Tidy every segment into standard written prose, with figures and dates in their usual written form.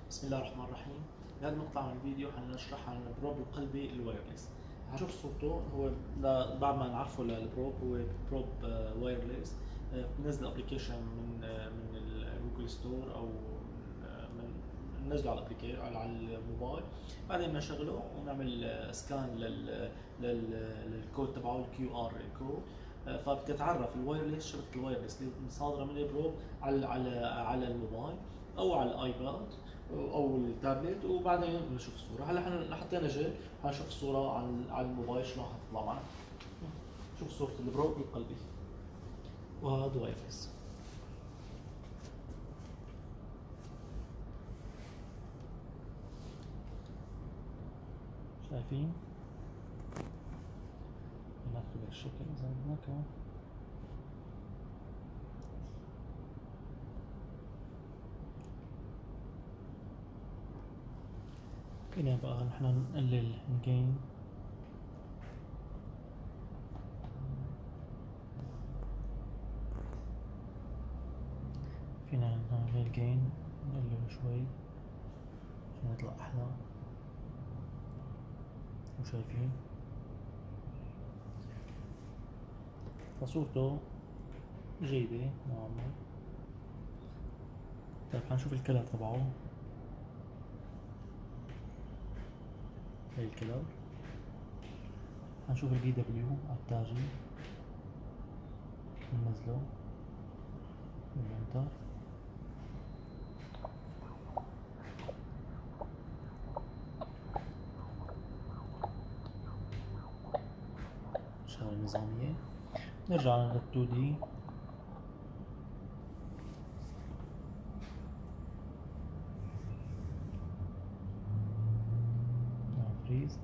بسم الله الرحمن الرحيم. بهذا المقطع من الفيديو حنشرح عن البروب القلبي الوايرلس. هنشوف صورته. هو بعد ما نعرفه للبروب، هو بروب وايرلس. بننزل ابلكيشن من الجوجل ستور او من ننزله على على الموبايل. بعدين بنشغله ونعمل سكان للكود تبعه، الكيو ار كود. فبتتعرف الوايرلس، شبكه الوايرلس اللي صادره من البروب على الموبايل او على الايباد او التابلت. وبعدين بنشوف الصوره. هلا حطينا جيل، هنشوف الصوره على الموبايل شلون حتطلع معنا. شوف صوره البرو القلبي، وهذا وايرلس. شايفين؟ ناخذ الشكل زي ما بدنا. هنا بقى نحن نقلل الجين، فينا نعمل الجين نقلله شوي عشان يطلع أحلى. وشايفين فصورته جيدة نوعا ما. طيب حنشوف الكلر تبعه. هي الكلر. حنشوف البي دبليو على التاجي، ننزله بالانتر. الشغلة النظامية. نرجع لل 2 دي. فريز.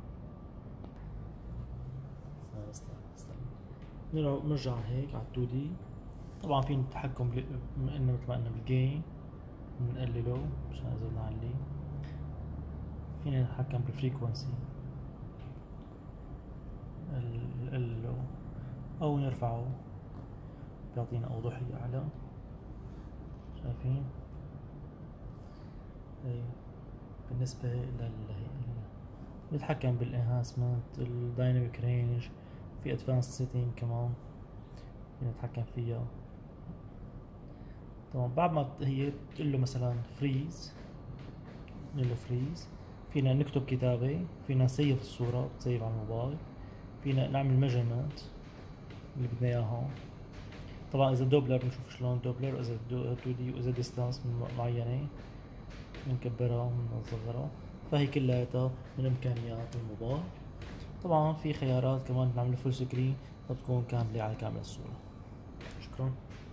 نرجع هيك على 2 دي. طبعا في التحكم بما انه مثل ما قلنا بالجين نقلله مشان اذا نعلي. فينا نتحكم بالفريكونسي نقلله او نرفعه، بيعطينا اوضحية اعلى. شايفين؟ هي بالنسبة نتحكم بالانهانسمنت، الدايناميك رينج، في ادفانس سيتنج كمان نتحكم فيها. طبعا بعد ما هي تقول له مثلا فريز، نقول له فريز. فينا نكتب كتابة، فينا نسيف الصورة، بتسيف على الموبايل. فينا نعمل ميجرمنت اللي بدنا اياها. طبعا اذا دوبلر بنشوف شلون دوبلر، واذا 2 دي، واذا ديستانس معينة بنكبرها وبنصغرها. فهي كلياتها من امكانيات الموبايل. طبعا في خيارات كمان نعمل فول سكرين وتكون كاملة على كامل الصورة. شكرا.